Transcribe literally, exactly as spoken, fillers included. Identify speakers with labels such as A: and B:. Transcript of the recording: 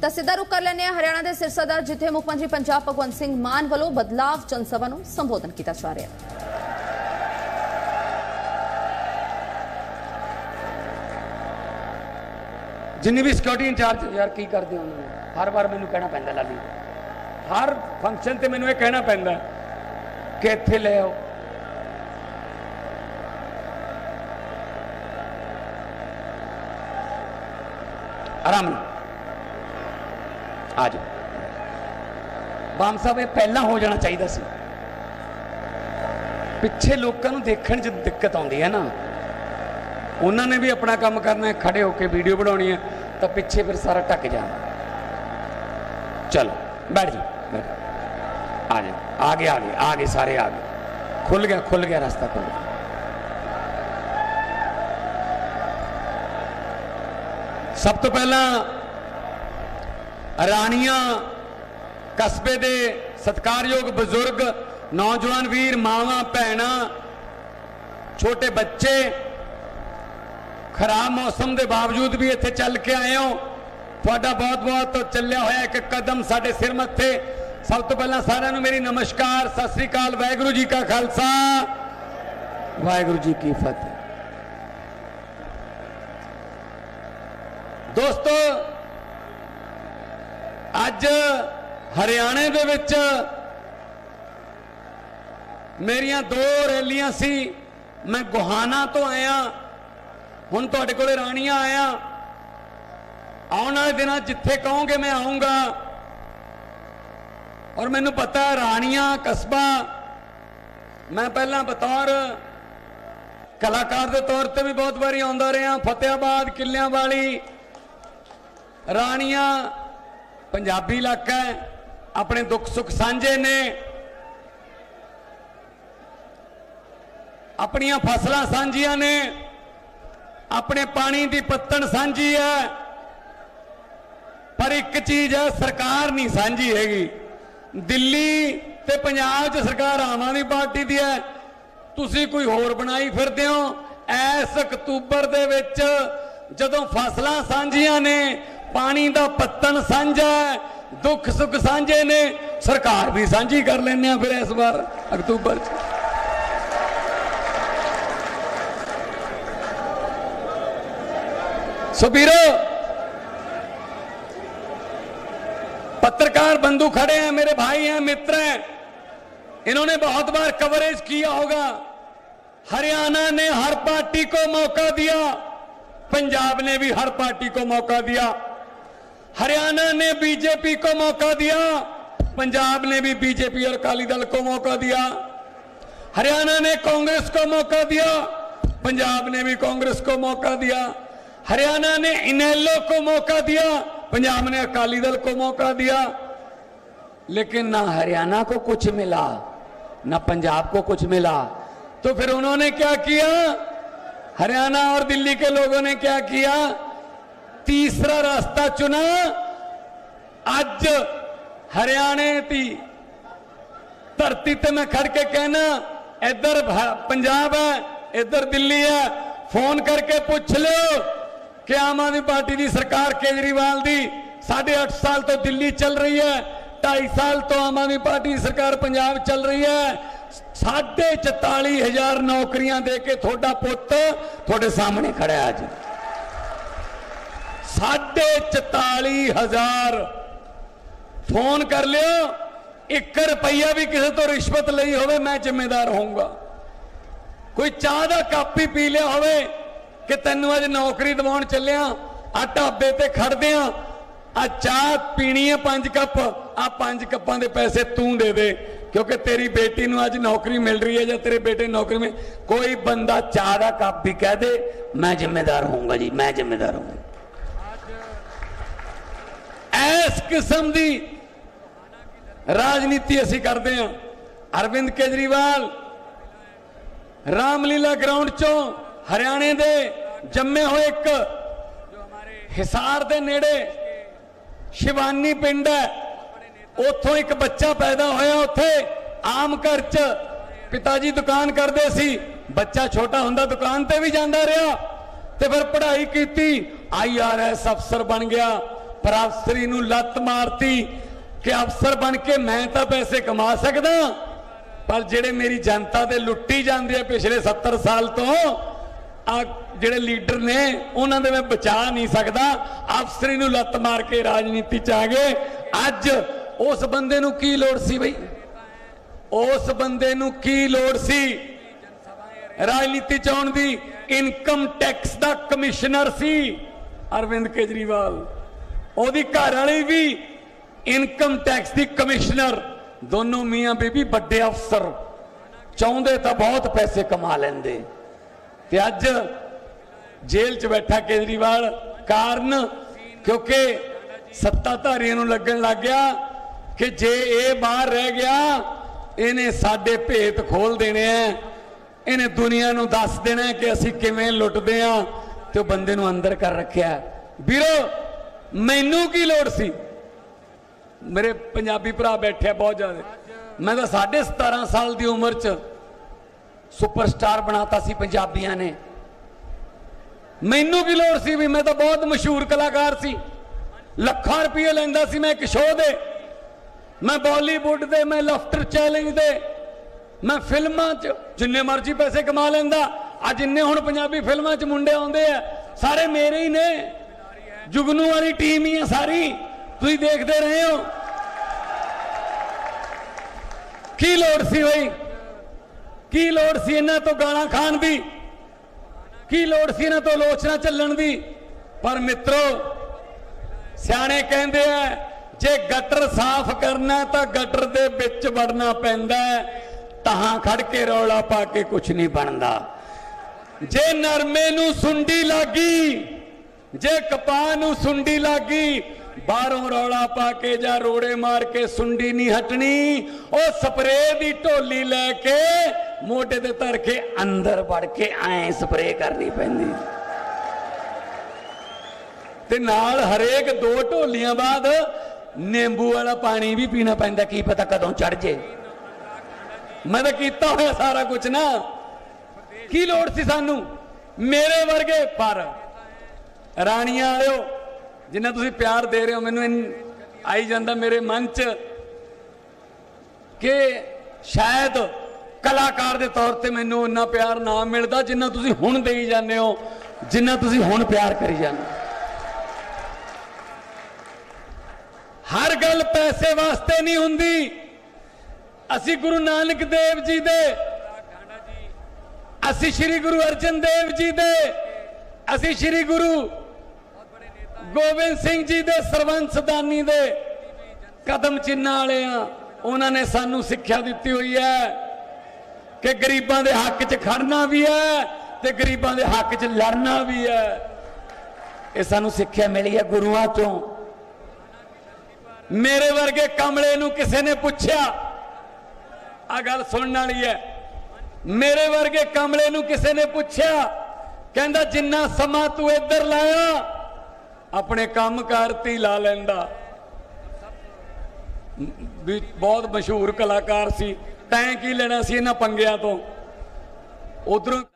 A: ਤਾਂ ਸਿੱਧਾ ਰੁਕ ਕਰ ਲੈਂਦੇ ਹਾਂ ਹਰਿਆਣਾ ਦੇ ਸਿਰਸਾ ਦਾ, ਜਿੱਥੇ ਮੁੱਖ ਮੰਤਰੀ ਪੰਜਾਬ ਭਗਵੰਤ ਸਿੰਘ ਮਾਨ ਵੱਲੋਂ ਬਦਲਾਵ ਜਨ ਸਭਾ ਨੂੰ ਸੰਬੋਧਨ ਕੀਤਾ ਜਾ ਰਿਹਾ ਹੈ।
B: जिन्नी भी सिक्योरिटी इंचार्ज यार की करते हो उन्होंने हर बार मैनू कहना पैंदा लाली हर फंक्शन ते मैनू ये कहना पैंदा कि इत्थे ले आओ। आराम नाल आ जाओ। बाम साहब ये पहला हो जाना चाहिए सी, पिछे लोगों को देखने च दिक्कत आती है ना, उन्होंने भी अपना काम करना है, खड़े होकर वीडियो बनानी है तो पिछे फिर सारा ढक जाना। चलो बैठ जाओ, बैठ आ जाओ, आगे आगे आगे सारे आगे, खुल गया खुल गया रास्ता खुल गया। सब तो पहला रानिया कस्बे दे सत्कारयोग बुजुर्ग नौजवान वीर मावां भैणां छोटे बच्चे खराब मौसम के बावजूद भी इत्थे चल के आए हो, तुहाडा बहुत बहुत तो चलिया होया एक कदम साडे सिर मत्थे। सब तो पहला सारिआं नूं मेरी नमस्कार, सत श्री अकाल, वाहिगुरू जी का खालसा वाहिगुरू जी की फतेह। दोस्तों अज हरियाणे दे विच मेरियां दो रैलियां सी, मैं गोहाना तो आया, हुण तुहाडे कोले राणियां आया। आने वाले दिन जिथे कहोगे मैं आऊँगा, और मैनू पता है राणियां कस्बा मैं पहला बतौर कलाकार के तौर पर भी बहुत बारी आउंदा रहा। फतेहाबाद किलियां वाली राणियां पंजाबी इलाका है, अपने दुख सुख सांझे ने, अपनियां फसलां सांझियां ने, अपने पानी की पत्तन सांझी है, पर एक चीज है सरकार नहीं सांझी हैगी। दिल्ली ते पंजाब च सरकार आम आदमी पार्टी की है, तुसी कोई होर बनाई फिरदे हो। इस अक्तूबर दे विच जदों फसलां सांझियां ने, पानी का पत्तन सांझा है, दुख सुख सांझे ने, सरकार भी सांझी कर लेने फिर इस बार अक्तूबर च। सो वीरो पत्रकार बंधु खड़े हैं, मेरे भाई हैं, मित्र हैं, इन्होंने बहुत बार कवरेज किया होगा। हरियाणा ने हर पार्टी को मौका दिया, पंजाब ने भी हर पार्टी को मौका दिया। हरियाणा ने बीजेपी को मौका दिया, पंजाब ने भी बीजेपी और अकाली दल को मौका दिया। हरियाणा ने कांग्रेस को मौका दिया, पंजाब ने भी कांग्रेस को मौका दिया। हरियाणा ने इनेलो को मौका दिया, पंजाब ने अकाली दल को मौका दिया। लेकिन ना हरियाणा को कुछ मिला, ना पंजाब को कुछ मिला। तो फिर उन्होंने क्या किया, हरियाणा और दिल्ली के लोगों ने क्या किया, तीसरा रास्ता चुना। आज हरियाणे की धरती ते मैं खड़ के कहना, इधर पंजाब है, इधर दिल्ली है, फोन करके पूछ लो कि आम आदमी पार्टी की सरकार केजरीवाल की साढ़े अठ साल तो दिल्ली चल रही है, ढाई साल तो आम आदमी पार्टी की सरकार पंजाब चल रही है। साढ़े चौताली हजार नौकरियां दे के थोड़ा पुत थोड़े सामने खड़ा है। आज साढ़े चौताली हजार फोन कर लियो, एक रुपया भी किसी तो रिश्वत ली हो मैं जिम्मेदार होऊंगा। कोई चाह का कप ही पी लिया हो कि तेन अज नौकरी दिवाउण चलिया, आ ढाबे ते खड़दे आ चाह पीनी है पांच कप, आ पांच कपां दे पैसे तू दे दे क्योंकि तेरी बेटी नूं अज नौकरी मिल रही है या तेरे बेटे नौकरी में। कोई बंदा चाह का कप भी कह दे मैं जिम्मेदार होऊंगा जी, मैं जिम्मेदार होऊंगा। इस किस्म की राजनीति असी करते हैं। अरविंद केजरीवाल रामलीला ग्राउंड चो हरियाणे दे जम्मे हुए एक हिसार दे नेड़े शिवानी पिंड है, उथों एक बच्चा पैदा होया। उत्थे आम घर च पिताजी दुकान करते सी, बच्चा छोटा हुंदा दुकान ते भी जांदा रहा, ते फिर पढ़ाई की, आई आर एस अफसर बन गया, पर अफसरी नूं लत मारती कि अफसर बन के मैं तो पैसे कमा सकदा, पर जेड़े मेरी जनता दे लुट्टी जांदे आ पिछले सत्तर साल तो आ जेड़े लीडर ने उन्हां दे मैं बचा नहीं सकदा। अफसरी नूं लत मार के राजनीति च आ गए। अज उस बंदे नूं की लोड़ सी बई, उस बंदे नूं की लोड़ सी राजनीति च आउण दी? इनकम टैक्स दा कमिश्नर सी अरविंद केजरीवाल, ओदी घर वाली भी इनकम टैक्स दी कमिश्नर, दोनों मियां बीबी बड़े अफसर, चाहुंदे तां बहुत पैसे कमा लैंदे। ते अज जेल च बैठा केजरीवाल कारण क्योंकि सत्ताधारियों नूं लगन लग गया कि जे ये बाहर रह गया इन्हें साडे भेत खोल देने हैं, इन्हें दुनिया नूं दस देना है कि असीं किवें लुटदे हां, ते बंदे नूं अंदर कर रखिया। वीरो मैनू की लोड़ सी? मेरे पंजाबी भरा बैठे बहुत ज्यादा, मैं तो साढ़े सतारह साल की उम्र च सुपरस्टार बनाता सी पंजाबियां ने। मैनू की लोड़ सी? भी मैं तो बहुत मशहूर कलाकार सी, लखां रुपये लैंदा सी मैं एक शो दे, मैं बॉलीवुड दे, मैं लफ्टर चैलेंज दे, मैं फिल्मां च जिन्ने मर्जी पैसे कमा लैंदा। अज जिन्ने हुण पंजाबी फिल्मां च मुंडे आउंदे आ सारे मेरे ही ने, जुगनू वाली टीम ही है सारी, तुसीं देखते रहे हो। की लोड़ सी बई, की लोड़ सी इन्हां तो गालां खाण दी, की लोड़ सी इन्हां तो आलोचना चलण दी? पर मित्रो सियाणे कहंदे आ जे गटर साफ करना तो गटर दे विच वड़ना पैंदा है, तहां खड़ के रौला पा के कुछ नहीं बनदा। जे नरमे नूं सुंडी लागी, जे कपाह नूं सुंडी लागी, बाहरों रौला पा के जा रोड़े मार के सुंडी नहीं हटनी, ओ स्प्रे दी ढोली लैके मोटे ते धर के अंदर वड़ के ऐ स्प्रे करनी पैंदी, ते नाल हरेक दो ढोलियां बाद नींबू वाला पानी भी पीना पैंदा, की पता कदों चढ़ जे। मैं तो कीता होया सारा कुछ ना, की लोड़ सी सानू? मेरे वर्गे पर राणियां आयो जिन्ना तुसीं प्यार दे रहे हो, मैनू आई जांदा मेरे मन च कि शायद कलाकार दे तौर ते मैनू उन्ना प्यार ना मिलदा जिन्ना तुसीं हुण देई जांदे हो, जिन्ना तुसीं हुण प्यार करी जांदे। हर गल पैसे वास्ते नहीं हुंदी। असी गुरु नानक देव जी दे, असी श्री गुरु अर्जन देव जी दे, असी श्री गुरु गोबिंद सिंह जी दे सरवंस दानी दे कदम चिन्ह वाले आ। उन्होंने सानू सिक्ख्या दी हुई है कि गरीबां दे हक च खड़ना भी है ते गरीबां दे हक च लड़ना भी है। ये सानू सिक्ख्या मिली है गुरुआं चों। मेरे वर्गे कमले नू किसी ने पूछया, आ गल सुनने वाली है, मेरे वर्गे कमले नू किसी ने पूछया, कहंदा जिन्ना समा तू इधर लाया अपने काम कार ते ला लैंदा। भी बहुत मशहूर कलाकार सी, तैं की लेना सी इन्हां पंगियां तो। उधरों